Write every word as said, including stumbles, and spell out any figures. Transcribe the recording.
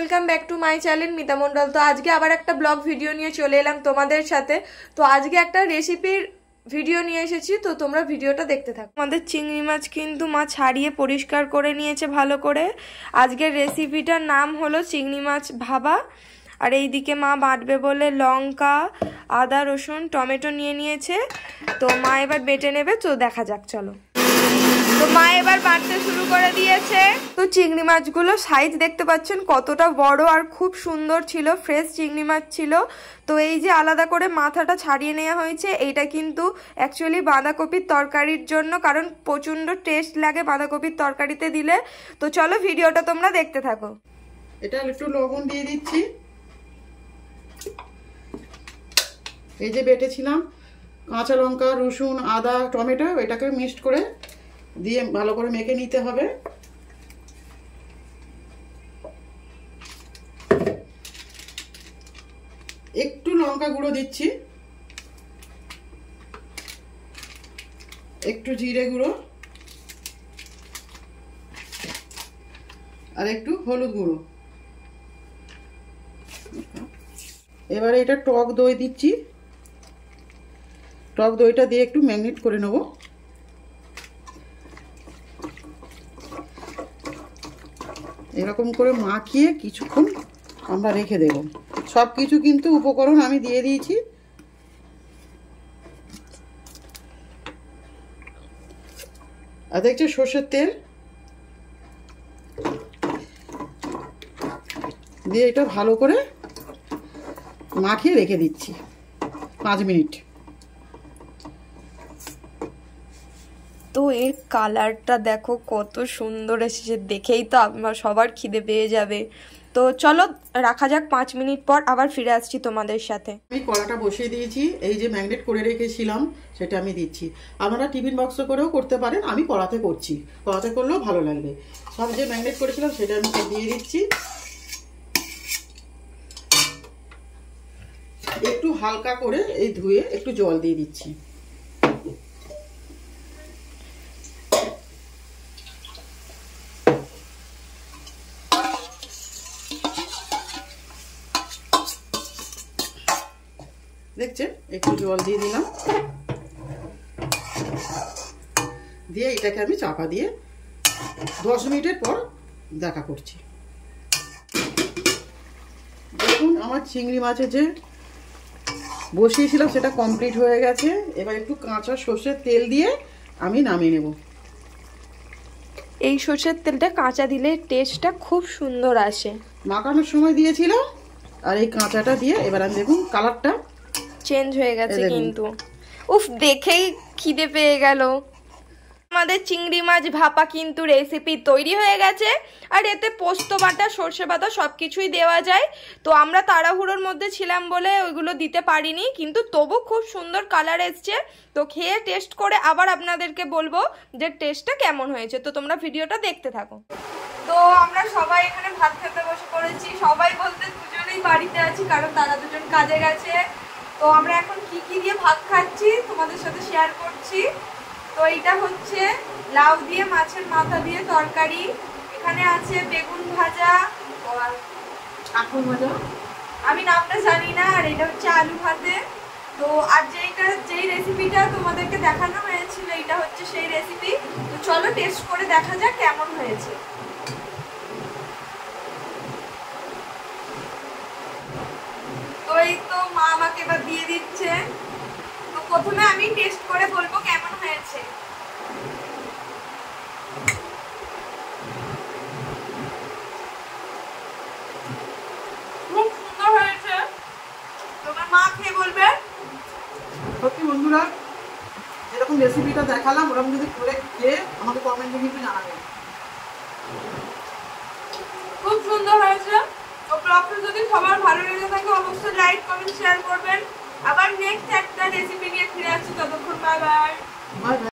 Welcome back to my channel Mita Mondal. তো আজকে আবার একটা ব্লগ ভিডিও নিয়ে চলে এলাম তোমাদের সাথে। তো আজকে একটা রেসিপির ভিডিও নিয়ে এসেছি, তো তোমরা ভিডিওটা দেখতে থাকো। আমাদের চিংড়ি মাছ কিন্তু মা ছাড়িয়ে পরিষ্কার করে নিয়েছে ভালো করে। আজকের রেসিপিটার নাম হলো চিংড়ি মাছ ভাপা। আর এইদিকে মা বাটবে বলে লঙ্কা, আদা, রসুন, টমেটো নিয়ে নিয়েছে। তো মা এবার বেটে নেবে, তো দেখা যাক চলো। তো মা এবার বাটতে শুরু করে দিয়েছে। তো চিংড়ি মাছগুলো সাইজ দেখতে পাচ্ছেন কতটা বড় আর খুব সুন্দর ছিল, ফ্রেশ চিংড়ি মাছ ছিল। তো এই যে আলাদা করে মাথাটা ছাড়িয়ে নেওয়া হয়েছে, এইটা কিন্তু অ্যাকচুয়ালি বাঁধাকপির তরকারির জন্য, কারণ প্রচণ্ড টেস্ট লাগে বাঁধাকপির তরকারিতে দিলে। তো চলো ভিডিওটা তোমরা দেখতে থাকো। এটা একটু লবণ দিয়ে দিচ্ছি। এই যে বেটেছিলাম কাঁচা লঙ্কা, রসুন, আদা, টমেটো, এটাকে মিক্সড করে দিয়ে ভালো করে মেখে নিতে হবে। একটু লঙ্কা গুঁড়ো দিচ্ছি, একটু জিরে গুঁড়ো আর একটু হলুদ গুঁড়ো। এবারে এটা টক দই দিচ্ছি। টক দইটা দিয়ে একটু ম্যারিনেট করে নেব। এরকম করে মাখিয়ে কিছুক্ষণ আমরা রেখে দেব। সব কিছু কিন্তু উপকরণ আমি দিয়ে দিয়েছি। আর দেখছি সর্ষের তেল দিয়ে এটা ভালো করে মাখিয়ে রেখে দিচ্ছি পাঁচ মিনিট। তো এর কালারটা দেখো কত সুন্দর এসেছে, দেখেই তো আমার সবার খিদে পেয়ে যাবে। তো চলো রাখা যাক, পাঁচ মিনিট পর আবার ফিরে আসছি তোমাদের সাথে। আমি কড়াটা বসিয়ে দিয়েছি, এই যে ম্যারিনেট করে রেখেছিলাম সেটা আমি দিচ্ছি। আপনারা টিফিন বক্স করেও করতে পারেন, আমি কড়াতে করছি, কড়াতে করলেও ভালো লাগবে। সব যে ম্যারিনেট করেছিলাম সেটা আমি দিয়ে দিচ্ছি। একটু হালকা করে এই ধুয়ে একটু জল দিয়ে দিচ্ছি। দেখছেন, একটু জল দিয়ে দিলাম, দিয়ে এটাকে আমি চাপা দিয়ে দশ মিনিটের পর দেখা করছি। দেখুন আমার চিংড়ি মাছের যে বসিয়েছিলাম সেটা কমপ্লিট হয়ে গেছে। এবার একটু কাঁচা সর্ষের তেল দিয়ে আমি নামিয়ে নেব। এই সর্ষের তেলটা কাঁচা দিলে টেস্টটা খুব সুন্দর আসে। মাখানোর সময় দিয়েছিলাম, আর এই কাঁচাটা দিয়ে এবার আমি দেখুন কালারটা চেঞ্জ হয়ে গেছে কিন্তু। উফ, দেখেই খিদে পেয়ে গেল। আমাদের চিংড়ি মাছ ভাপা কিন্তু রেসিপি তৈরি হয়ে গেছে। আর এতে পোস্ত বাটা, সর্ষে বাটা সব কিছুই দেওয়া যায়। তো আমরা তাড়াহুড়োর মধ্যে ছিলাম বলে ওইগুলো দিতে পারিনি, কিন্তু তবু খুব সুন্দর কালার এসছে। তো খেয়ে টেস্ট করে আবার আপনাদেরকে বলবো যে টেস্টটা কেমন হয়েছে। তো তোমরা ভিডিওটা দেখতে থাকো। তো আমরা সবাই এখানে ভাত খেতে বসে পড়েছি। সবাই বলতে দুজনেই বাড়িতে আছি, কারণ তারা দুজন কাজে গেছে। তো আমরা এখন কি কি দিয়ে ভাত খাচ্ছি তোমাদের সাথে শেয়ার করছি। তো এইটা হচ্ছে লাউ দিয়ে মাছের মাথা দিয়ে তরকারি। এখানে আছে বেগুন ভাজা আর আলু ভাজা, আমি নামটা জানি না। আর এটা হচ্ছে আলু ভাতে। তো আর যেইটা যেই রেসিপিটা তোমাদেরকে দেখানো হয়েছিল, এটা হচ্ছে সেই রেসিপি। তো চলো টেস্ট করে দেখা যাক কেমন হয়েছে। তো এই তো মা আমাকে এবার দিয়ে দিচ্ছে। তো প্রথমে আমি টেস্ট করে বলবো কেমন হয়েছে। খুব সুন্দর হয়েছে, তোমার মা খেয়ে বলবে। সত্যি বন্ধুরা, যেরকম রেসিপিটা দেখালাম ওরকম যদি করে খেয়ে আমাকে কমেন্টে কিন্তু জানাবেন। খুব সুন্দর হয়েছে। তো ব্লগটা যদি সবার ভালো লেগে থাকে অবশ্যই লাইক, কমেন্ট, শেয়ার করবেন। আবার নেক্সট একটা রেসিপি নিয়ে ফিরে আসছি। ততক্ষণ বাই বাই। Bye bye.